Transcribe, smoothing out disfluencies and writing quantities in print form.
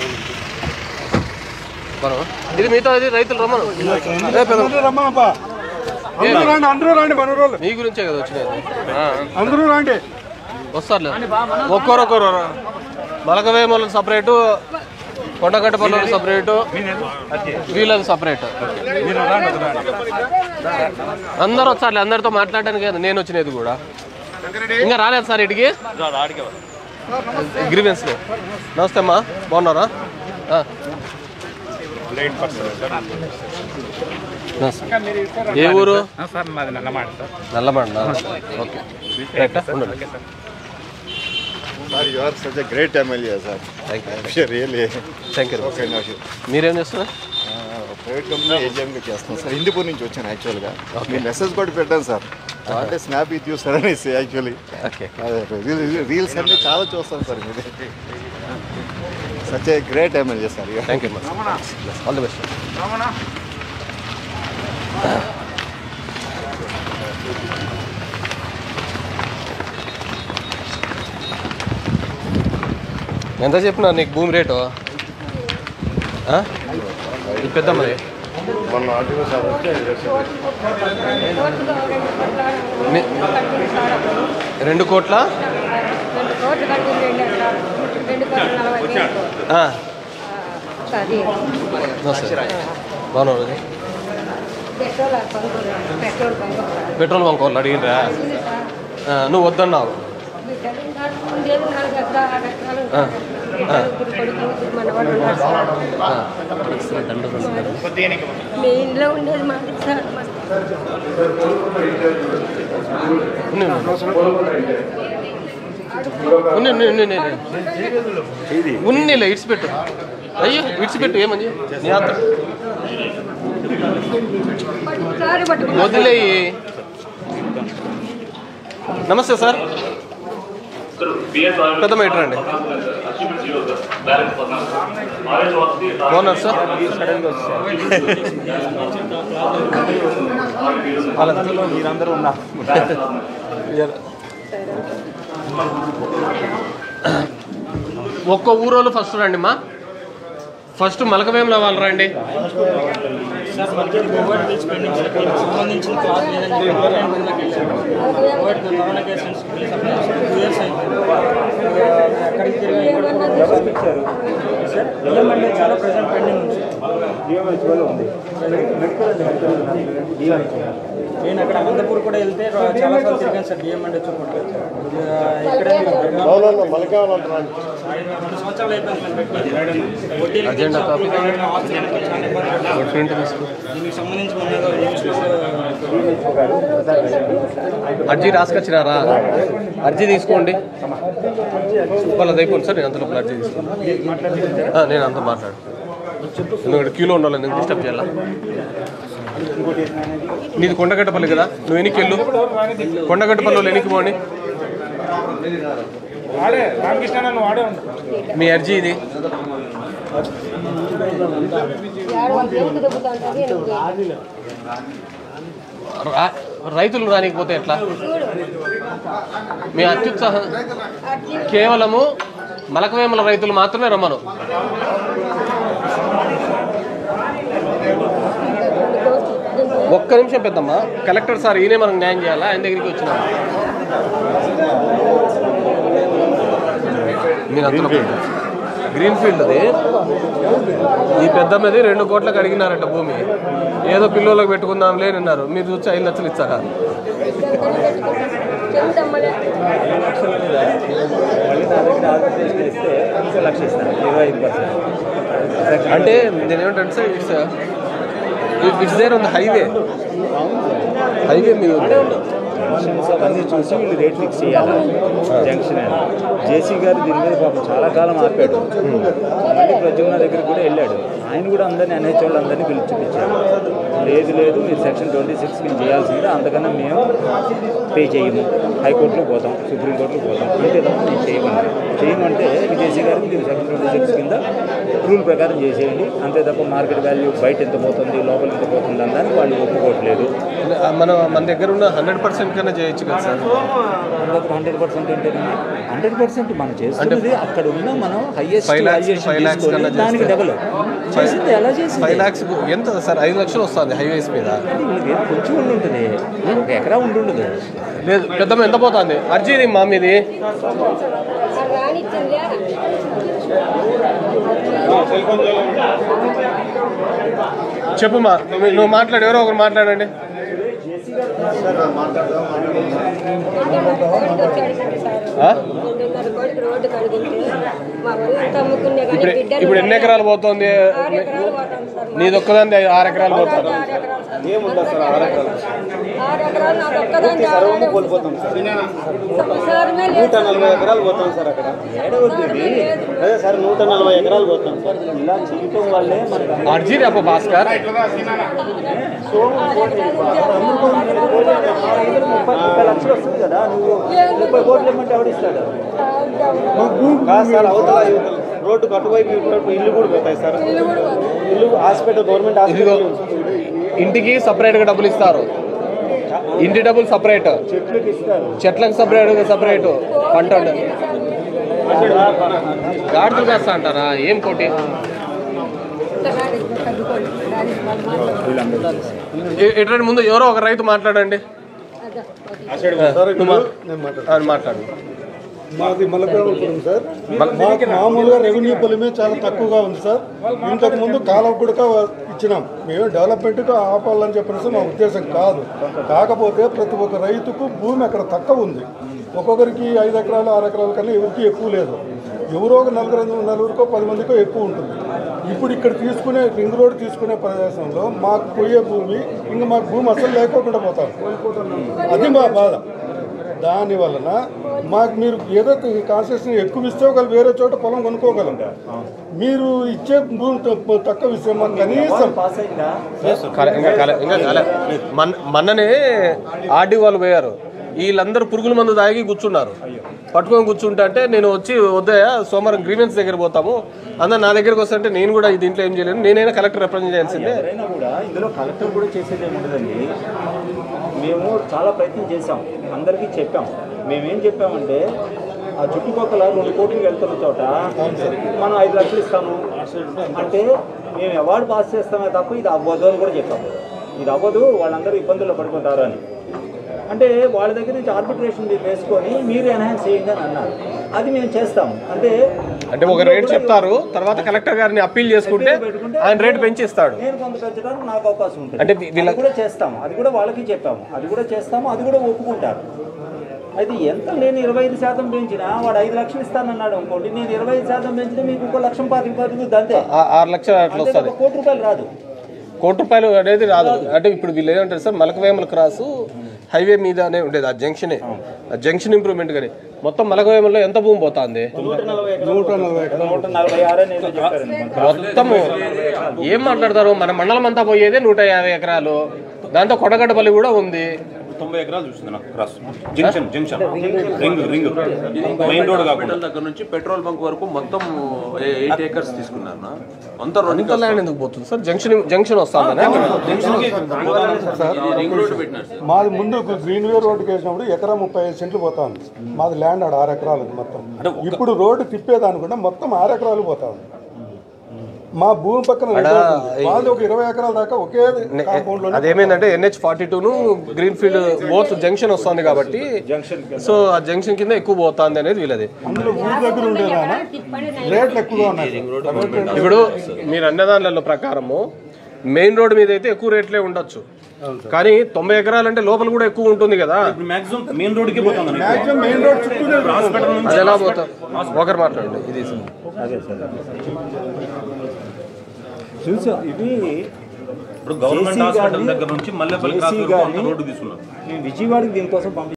ఇది మిగతా రైతులు రమ్మను మీ గురించే కదా వచ్చినది అందరూ రండి వస్తారులే ఒక్కొక్కరు మలకవేమలు సపరేటు కొండగట్టపల్లి సపరేటు వీళ్ళది సపరేట్ అందరూ వచ్చారులే అందరితో మాట్లాడడానికి కదా నేను వచ్చినది కూడా ఇంకా రాలేదు సార్ ఇటుకి గ్రీవెన్స్ నమస్తే అమ్మా బాగున్నారా ఏ ఊరు Nallamanda okay Sir, you are such a great MLA, sir. Thank you. Really. Thank you. Okay, no, మీరేం చేస్తున్నారు ప్రైవేట్ కంపెనీ ఏజెంట్గా చేస్తాను సార్ హిందూపూర్ నుంచి వచ్చాను యాక్చువల్గా మీ మెసేజ్ కూడా పెట్టాను సార్ అంటే స్నాప్ విత్ యూ సార్ అనేసి యాక్చువల్లీ రీల్స్ అన్నీ చాలా చూస్తాను సార్ మీరు such a great MLA sir thank you all the best ఎంత చెప్పినా నీకు భూమి రేటు పెద్ద మరి 2 కోట్ల బాగున్నారు పెట్రోల్ బంక్ వాళ్ళు అడిగినరా నువ్వు వద్దన్నావు ఉన్నీలే ఇడిచిపెట్టు అయ్యో విడిచిపెట్టు ఏమని నీ అంత వదిలేయి నమస్తే సార్ పెద్ద మీటర్ అండి బాగున్నారు సార్ మీరందరూ ఉన్నారు ఒక్క ఊరోళ్ళు ఫస్ట్ రండి మా ఫస్ట్ మలకవేంలో వాళ్ళు రండి చాలా ప్రజెంట్ పెండింగ్ ఉంది నేను అక్కడ అనంతపూర్ కూడా వెళ్తే చాలా సార్లు తిరిగాను సార్ డిఎంఎండ్ ఇక్కడ 2 సంవత్సరాలు అయిపోయింది అజెండా కాపీ దీనికి సంబంధించి అర్జీ రాసుకొచ్చినారా అర్జీ తీసుకోండి వాళ్ళది అయిపోయింది సార్ నేను అంతలో అర్జీ తీసుకోండి నేను అంత మాట్లాడు ఎందుకంటే క్యూలో ఉండాలి నేను డిస్టర్బ్ చేయాలా నీది కొండగట్టపల్లి కదా నువ్వు ఎనికి వెళ్ళు కొండగట్టపల్లి ఎనికి పోండి మీ అర్జీ ఇది రైతులు రానికపోతే ఎట్లా మీ అత్యుత్సాహం కేవలము మలకవేమల రైతులు మాత్రమే రమ్మను ఒక్క నిమిషం పెద్దమ్మా కలెక్టర్ సార్ ఈయనే మనకు న్యాయం చేయాలా ఆయన దగ్గరికి వచ్చినా మీరు అంతలో గ్రీన్ ఫీల్డ్ అది ఈ పెద్దమ్మది 2 కోట్లకు అడిగినారట భూమి ఏదో పిల్లలకు పెట్టుకుందాం లేనన్నారు మీరు చూసి 5 లక్షలు ఇచ్చారా అంటే నేనేమంటాను sir it's there on the highway మీద అవన్నీ చూసి వీళ్ళు రేట్ ఫిక్స్ చేయాలి జంక్షన్ అని జేసీ గారు దీని మీద పాపం చాలా కాలం ఆపాడు మళ్ళీ ప్రజల దగ్గర కూడా వెళ్ళాడు ఆయన కూడా అందరినీ ఎన్హెచ్ వాళ్ళందరినీ పిలిచి చూపించారు లేదు మీరు సెక్షన్ 26 కింద చేయాల్సిందే అంతకన్నా మేము పే చేయము హైకోర్టులో పోతాం సుప్రీంకోర్టులో పోతాం ఇంతే తప్ప మేము చేయమంటే జేసీ గారికి మీరు సెక్షన్ 26 కింద రూల్ ప్రకారం చేసేయండి అంతే తప్ప మార్కెట్ వాల్యూ బయట ఎంత పోతుంది లోపల ఎంత పోతుంది అనడానికి వాళ్ళు ఒప్పుకోవట్లేదు. మన దగ్గర ఉన్న 100% కన్నా చేయొచ్చు కదా సార్. 100% అంటే 100% మనం చేస్తుంది అక్కడ ఉన్న మనం హైయెస్ట్ 5 lakhs కన్నా దానికి డబుల్ చేసింది. ఎలా చేసింది 5 lakhs ఎంత సార్? 5 లక్షలు వస్తుంది హైవేస్ మీద. కొంచెం ఉండి ఉంటుంది, 1 ఎకరా ఉండి ఉండదు. లేదు పెద్దమ్మ ఎంత పోతుంది అర్జీది మా మీది? చెప్పు మా, నువ్వు మాట్లాడు, ఎవరో ఒకరు మాట్లాడండి. ఇప్పుడు ఎన్ని ఎకరాలు పోతుంది? నీది ఒక్కదాన్ని 6 ఎకరాలు పోతుంది. ఏముందా సార్ 6 ఎకరాలు? 140 ఎకరాలు పోతాం సార్ అక్కడ. అదే సార్ 140 ఎకరాలు పోతాం సార్. ఇలా చేయటం వల్లే మనకి అర్జీ రేపు భాస్కర్ 30 లక్షలు వస్తుంది కదా, నువ్వు 30 కోట్లు ఇవ్వమంటే ఎవడిస్తాడు? సార్ అవతల రోడ్డుకు అటువైపు ఇల్లు కూడా పోతాయి సార్. ఇల్లు హాస్పిటల్, గవర్నమెంట్ హాస్పిటల్. ఇంటికి సపరేట్గా డబ్బులు ఇస్తారు, ఇంటి డబ్బులు సపరేట్, చెట్లకు సపరేట్ పంట గాడులు కాస్తా అంటారా? ఏం కోటి ఎటువంటి ముందు ఎవరో ఒక రైతు మాట్లాడండి. మాట్లాడు. మాది మల్లపేవలపురం సార్. మాకు మామూలుగా రెవెన్యూ పొలిమే చాలా తక్కువగా ఉంది సార్. ఇంతకు ముందు కాలువ కూడా ఇచ్చినాం. మేము డెవలప్మెంట్గా ఆపాలని చెప్పేసి మా ఉద్దేశం కాదు. కాకపోతే ప్రతి ఒక్క రైతుకు భూమి అక్కడ తక్కువ ఉంది. ఒక్కొక్కరికి 5 ఎకరాలు 6 ఎకరాల కన్నా ఎవరికి ఎక్కువ లేదు. ఎవరో ఒక నలుగురికో 10 మందికో ఎక్కువ ఉంటుంది. ఇప్పుడు ఇక్కడ తీసుకునే రింగ్ రోడ్ తీసుకునే ప్రదేశంలో మాకు పోయే భూమి ఇంకా మాకు భూమి అసలు లేకోకుండా పోతాం. అది మా బాధ. దాని వలన మాకు మీరు ఏదో కాన్సెషన్ ఎక్కువ ఇస్తే ఒకళ్ళు వేరే చోట పొలం కొనుక్కోగలం. మీరు ఇచ్చే భూమి తక్కువ ఇస్తే మాకు కనీసం మొన్ననే ఆర్డీ వాళ్ళు పోయారు, వీళ్ళందరూ పురుగుల మందు తాగి కూర్చున్నారు. పట్టుకొని కూర్చుంటా అంటే నేను వచ్చి వద్దయా సోమవారం గ్రీవెన్స్ దగ్గర పోతాము, అందరు నా దగ్గరకు వస్తుంటే నేను కూడా దీంట్లో ఏం చేయలేను, నేనైనా కలెక్టర్ రిప్రజెంట్ చేయాల్సిందే. ఎవరైనా కూడా ఇందులో కలెక్టర్ కూడా చేసేది ఏముండదండి. మేము చాలా ప్రయత్నం చేసాం, అందరికీ చెప్పాం. మేమేం చెప్పామంటే ఆ చుట్టుపక్కల 2 కోట్లు వెళ్తున్న చోట మనం 5 లక్షలు ఇస్తాము అంటే మేము అవార్డు పాస్ చేస్తామే తప్ప ఇది అవ్వదు అని కూడా చెప్పాం. ఇది అవ్వదు, వాళ్ళందరూ ఇబ్బందుల్లో పడుకుంటారు అని. అంటే వాళ్ళ దగ్గర నుంచి ఆర్బిట్రేషన్ వేసుకొని మీరు ఎన్హాన్స్ చేయండి అని అన్నారు. అది మేము చేస్తాము. అంటే ఒక రేట్ చెప్తారు, తర్వాత కలెక్టర్ గారిని అప్పీల్ చేసుకుంటే ఆయన రేట్ పెంచిస్తాడు. నేను కొంత పెంచడానికి నాకు అవకాశం ఉంటుంది. అంటే వీళ్ళ కూడా చేస్తాము, అది కూడా వాళ్ళకి చెప్పాము, అది కూడా చేస్తాము, అది కూడా ఒప్పుకుంటారు. అయితే ఎంత నేను 25% పెంచినా వాడు 5 లక్షలు ఇస్తానన్నాడు అనుకోండి, నేను 25% పెంచినా మీకు 1,25,000 అంతే. 6 లక్షలు అట్లా వస్తుంది. 1 కోటి రూపాయలు రాదు. 1 కోటి రూపాయలు అనేది రాదు. అంటే ఇప్పుడు వీళ్ళు ఏమంటారు సార్, మలకవేమల క్రాసు హైవే మీదనే ఉండేది ఆ జంక్షనే, ఆ జంక్షన్ ఇంప్రూవ్మెంట్ కానీ మొత్తం మలకవేమల్లో ఎంత భూమి పోతుంది? 146 మొత్తము ఏం మాట్లాడతారు? మన మండలం అంతా పోయేదే 150 ఎకరాలు, దాంతో కొడగడ్డపల్లి కూడా ఉంది. 90 ఎకరాలు చూస్తుంది నాకు cross junction ring main road కాకుండా దగ్గర నుంచి పెట్రోల్ బంక్ వరకు మొత్తం 8 acres తీసుకున్నారు. అంతా ల్యాండ్ ఎందుకు పోతుంది సార్? జంక్షన్ వస్తాను మాది ముందు గ్రీన్వే రోడ్డుకి వేసినప్పుడు ఎకరా 35 సెంట్లు పోతాను. మాది ల్యాండ్ ఆడ 6 ఎకరాలు మొత్తం. ఇప్పుడు రోడ్డు తిప్పేదానుకుంటే మొత్తం 6 ఎకరాలు పోతాను. మా భూమి పక్కన వాళ్ళు ఒక 20 ఎకరాల దాకా ఒకే కాంపౌండ్ లో. అదేమైందంటే NH-42 green field both junction వస్తుంది కాబట్టి సో ఆ జంక్షన్ కింద ఎక్కువ పోతుంది అనేది వీళ్ళది. అందులో ఊరి దగ్గర ఉండేదానా రేట్లు ఎక్కువగా ఉన్నాయి. ఇప్పుడు మీరు అన్న దానిలో ప్రకారము మెయిన్ రోడ్ మీద అయితే ఎక్కువ రేట్లే ఉండొచ్చు, కానీ 90 ఎకరాలు అంటే లోపల కూడా ఎక్కువ ఉంటుంది కదా. మెయిన్ రోడ్కి పోతుంది. అది ఎలా పోతాం? ఒకరు మాట్లాడండి. ఇది అదే సార్ చూసా. ఇవి ఇప్పుడు గవర్నమెంట్ హాస్పిటల్ దగ్గర నుంచి మళ్ళీ రోడ్డు తీసుకున్నాం. విజయవాడకి దీనికోసం